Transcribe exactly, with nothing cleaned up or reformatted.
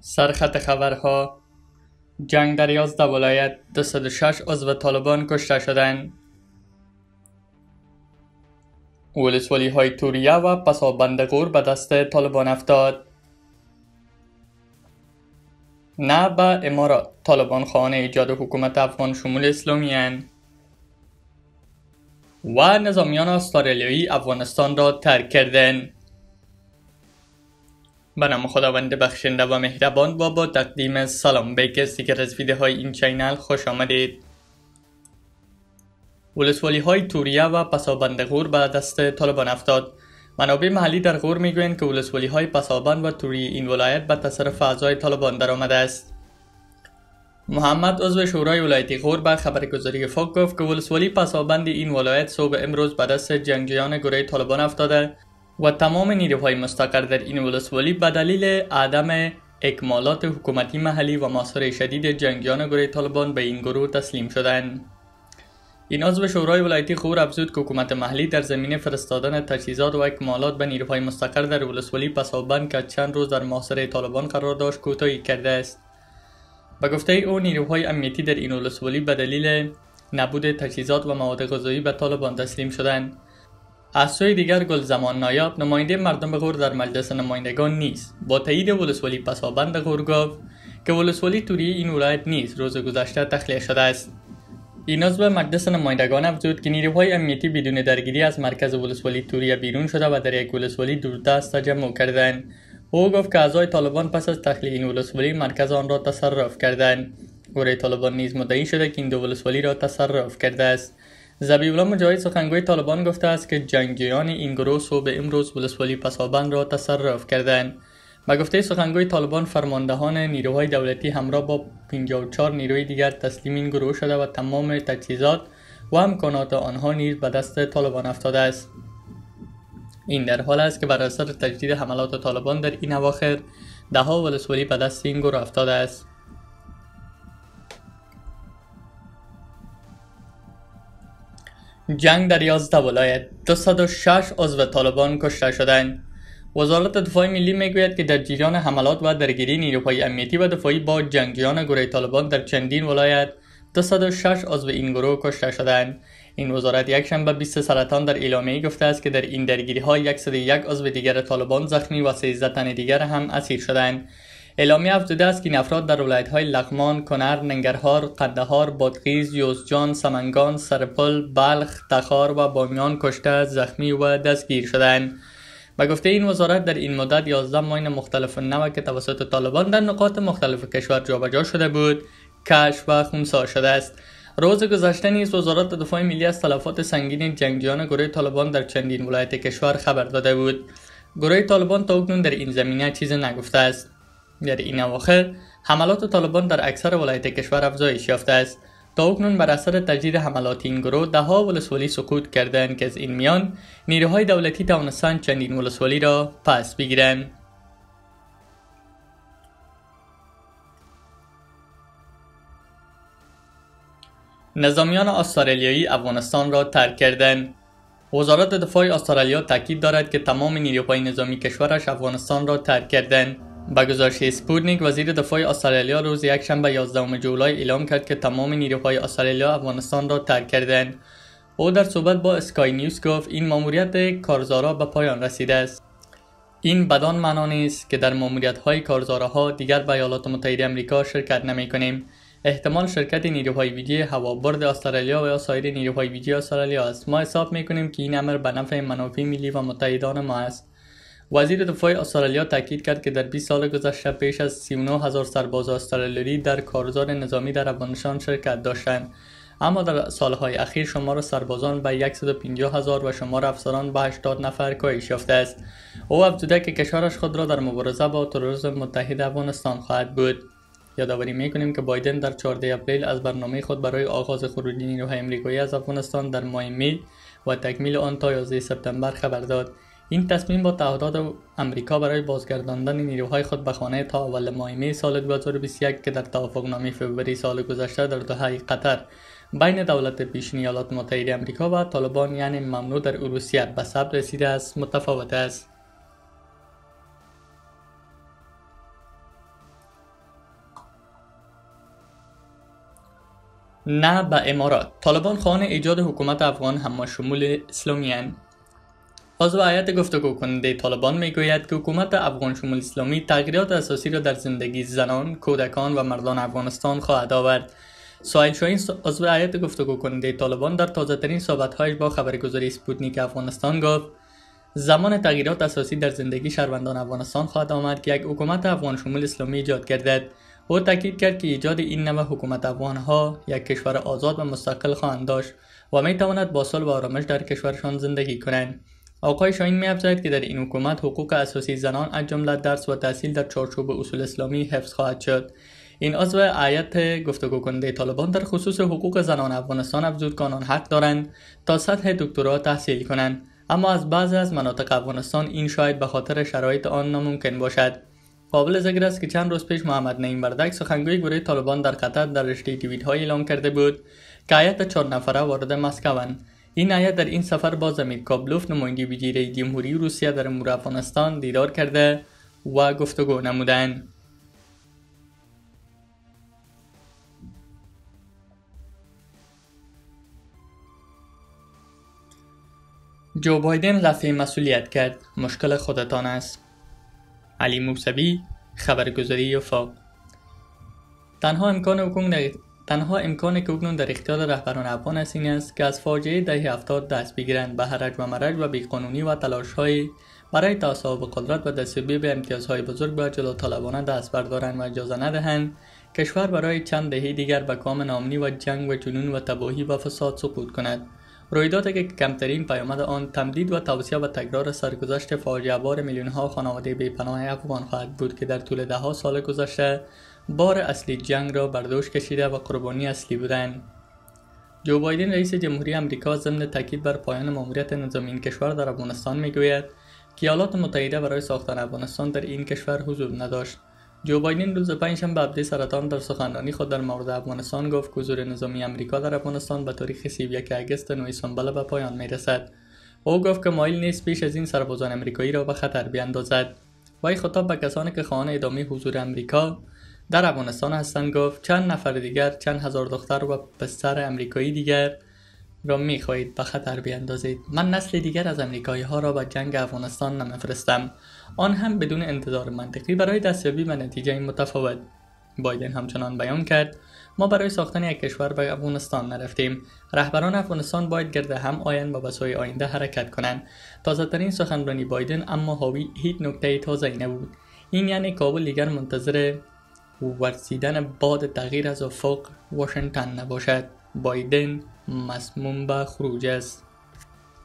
سرخط خبرها: جنگ در یازده ولایت، دویست و شش عضو طالبان کشته شدند. ولسوالی های توریه و پسابند غور به دست طالبان افتاد. نه به امارات، طالبان خواهان ایجاد حکومت افغان شمول اسلامی اند. و نظامیان استرالیایی افغانستان را ترک کردند. به نام خداوند بخشنده و مهربان. و با تقدیم سلام به کسی که از ویدیوهای این چینل خوش آمدید. ولسوالی های توریه و پسابند غور به دست طالبان افتاد. منابع محلی در غور میگویند که ولسوالی های پسابند و توریه این ولایت به تصرف اعضای طالبان درآمده است. محمد عضو شورای ولایتی غور به خبرگزاری فاک گفت که ولسوالی پسابند این ولایت صبح امروز به دست جنگجویان گروه طالبان افتاده و تمام نیروهای مستقر در این ولسوالی به دلیل عدم اکمالات حکومتی محلی و محاصره شدید جنگجویان گروه طالبان به این گروه تسلیم شدند. این عضو شورای ولایتی غور افزود که حکومت محلی در زمینه فرستادن تجهیزات و اکمالات به نیروهای مستقر در ولسوالی پسابند که چند روز در محاصره طالبان قرار داشت کوتاهی کرده است. به گفته او نیروهای امنیتی در این ولسوالی به دلیل نبود تجهیزات و مواد غذایی به طالبان تسلیم شدند. از سوی دیگر گلزمان نایاب نماینده مردم غور در مجلس نمایندگان نیز با تایید ولسوالی پسابند غور گفت که ولسوالی توریه این ولایت نیز روز گذشته تخلیه شده است. این عضو مجلس نمایندگان افزود که نیروهای امنیتی بدون درگیری از مرکز ولسوالی توریه بیرون شده و در یک ولسوالی دوردست تجمع کردند. او گفت که اعضای طالبان پس از تخلیه این ولسوالی مرکز آن را تصرف کردند. گروه طالبان نیز مدعی شده که این دو ولسوالی را تصرف کرده است. ذبیح الله مجاهد سخنگوی طالبان گفته است که جنگجویان این گروه صبح امروز ولسوالی پسابند را تصرف کردند. به گفته سخنگوی طالبان فرماندهان نیروهای دولتی همراه با پنجاه و چهار نیروی دیگر تسلیم این گروه شده و تمام تجهیزات و امکانات آنها نیز به دست طالبان افتاده است. این در حال است که بر اثر تجدید حملات طالبان در این اواخر دهها ولسوالی به دست این گروه افتاده است. جنگ در یازده ولایت، دویست و شش عضو طالبان کشته شدند. وزارت دفاع ملی میگوید که در جریان حملات و درگیری نیروهای امنیتی و دفاعی با جنگجویان گروه طالبان در چندین ولایت دویست و شش عضو این گروه کشته شدند. این وزارت یکشنبه بیست سرطان در اعلامیه گفته است که در این درگیری ها صد و یک عضو دیگر طالبان زخمی و سیزده تن دیگر هم اسیر شدند. اعلامیه افزوده است که این افراد در ولایت‌های لغمان، کنر، ننگرهار، قندهار، بادغیس، یوزجان، سمنگان، سرپل، بلخ، تخار و بامیان کشته، زخمی و دستگیر شدند. به گفته این وزارت در این مدت یازده ماین مختلف نو که توسط طالبان در نقاط مختلف کشور جابجا شده بود، کشف و خنثی شده است. روز گذشته نیز وزارت دفاع ملی از تلفات سنگین جنگجویان گروه طالبان در چندین ولایت کشور خبر داده بود. گروه طالبان تا اکنون در این زمینه چیزی نگفته است. در این اواخر حملات طالبان در اکثر ولایت کشور افزایش یافته است. تا اکنون بر اثر تجدید حملات این گروه دهها ولسوالی سقوط کردند که از این میان نیروهای دولتی توانستند چندین ولسوالی را پس بگیرند. نظامیان استرالیایی افغانستان را ترک کردند. وزارت دفاع استرالیا تاکید دارد که تمام نیروهای نظامی کشورش افغانستان را ترک کردند. با گزارش اسپوتنیک، وزیر دفاع استرالیا روز یکشنبه یازدهم جولای اعلام کرد که تمام نیروهای استرالیا افغانستان را ترک کردند. او در صحبت با اسکای نیوز گفت این ماموریت کارزارا به پایان رسیده است. این بدان معنا نیست که در ماموریت‌های کارزارها دیگر به ایالات متحده آمریکا شرکت نمی‌کنیم. احتمال شرکت نیروهای ویژه هوابرد استرالیا و یا سایر نیروهای ویژه استرالیا است. ما حساب می‌کنیم که این امر به نفع منافع ملی و متحدان ما است. وزیر دفاع استرالیا تاکید کرد که در بیست سال گذشته بیش از سی و نه هزار سرباز استرالیایی در کارزار نظامی در افغانستان شرکت داشتند، اما در سالهای اخیر شمار سربازان به صد و پنجاه هزار و شمار افسران به هشتاد نفر کاهش یافته است. او افزوده که کشورش خود را در مبارزه با تروریسم متحد افغانستان خواهد بود. یادآوری می‌کنیم که بایدن در چهاردهم اپریل از برنامه خود برای آغاز خروج نیروهای آمریکایی از افغانستان در ماه می و تکمیل آن تا یازده سپتامبر خبر داد. این تصمیم با تعهدات آمریکا برای بازگرداندن نیروهای خود به خانه تا اول ماه می سال دو هزار و بیست و یک که در توافقنامه فوریه سال گذشته در دوحه قطر بین دولت پیشین ایالات متحده آمریکا و طالبان یعنی ممنوع در روسیه به ثبت رسیده است متفاوت است. نه به امارات. طالبان خواهان ایجاد حکومت افغان هم شمول اسلامی اند. عضو هیئت گفتگو کننده طالبان میگوید که حکومت افغان شمول اسلامی تغییرات اساسی را در زندگی زنان، کودکان و مردان افغانستان خواهد آورد. سهیل شاهین عضو هیئت گفتگو کننده طالبان در تازه‌ترین صحبت‌هایش با خبرگزاری اسپوتنیک افغانستان گفت زمان تغییرات اساسی در زندگی شهروندان افغانستان خواهد آمد که یک حکومت افغان شمول اسلامی ایجاد گردد. او تاکید کرد که ایجاد این نوع حکومت افغان‌ها یک کشور آزاد و مستقل خواهند داشت و می‌تواند با صلح و آرامش در کشورشان زندگی کنند. آقای شاهین می‌افزاید که در این حکومت حقوق اساسی زنان از جمله درس و تحصیل در چارچوب اصول اسلامی حفظ خواهد شد. این عضو هیئت گفتگو کننده طالبان در خصوص حقوق زنان افغانستان افزود که آنان حق دارند تا سطح دکترا تحصیل کنند، اما از بعضی از مناطق افغانستان این شاید به خاطر شرایط آن ناممکن باشد. قابل ذکر است که چند روز پیش محمد نعیم بردک سخنگوی گروه طالبان در قطر در رشته توییت‌های اعلام کرده بود که هیئت چهار نفره وارد مسکوند. این هیئت در این سفر با زمیر کابلوف نماینده ویژه جمهوری روسیه در امور افغانستان دیدار کرده و گفتگو نمودند. جو بایدن رفع مسئولیت کرد، مشکل خودتان است. علی موسوی، خبرگزاری وفاق. تنها امکان حکومت تنها امکانی که اکنون در اختیار رهبران افغان است این است که از فاجعه دهه هفتاد دست بگیرند، به هرج و مرج و بیقانونی و تلاش‌های برای تصاحب قدرت و دستیابی به امتیازهای بزرگ به جلو طالبانه دست بردارند و اجازه ندهند کشور برای چند دهه دیگر به کام ناامنی و جنگ و جنون و تباهی و فساد سقوط کند. رویدادی که کمترین پیامد آن تمدید و توسعه و تکرار سرگذشت فاجعه بار میلیون‌ها خانواده بی‌پناه افغان خواهد بود که در طول ده‌ها سال گذشته بار اصلی جنگ را بر دوش کشیده و قربانی اصلی بودند. جو بایدن رئیس جمهوری آمریکا ضمن تاکید بر پایان ماموریت نظامی این کشور در افغانستان میگوید که ایالات متحده برای ساختن افغانستان در این کشور حضور نداشت. جو بایدن روز پنجشنبه هفده سرطان در سخنرانی خود در مورد افغانستان گفت که حضور نظامی آمریکا در افغانستان به تاریخ سی و یک آگوست نوی سنبله به پایان میرسد. او گفت که مایل نیست پیش از این سربازان آمریکایی را به خطر بیاندازد. وی خطاب به کسانی که خواهان ادامه حضور آمریکا در افغانستان هستند گفت چند نفر دیگر، چند هزار دختر و پسر آمریکایی دیگر را می‌خواهید به خطر بیاندازید. من نسل دیگر از آمریکایی ها را به جنگ افغانستان نمی‌فرستم، آن هم بدون انتظار منطقی برای دستیابی به نتیجه متفاوت. بایدن همچنان بیان کرد ما برای ساختن یک کشور به افغانستان نرفتیم. رهبران افغانستان باید گرد هم آیند و به سوی آینده حرکت کنند. تازه‌ترین سخنرانی بایدن اما حاوی هیچ نکته تازه‌ای نبود. این یعنی کابل دیگر منتظر ورسیدن باد تغییر از افق واشنگتن نباشد. بایدن مسموم به خروج است.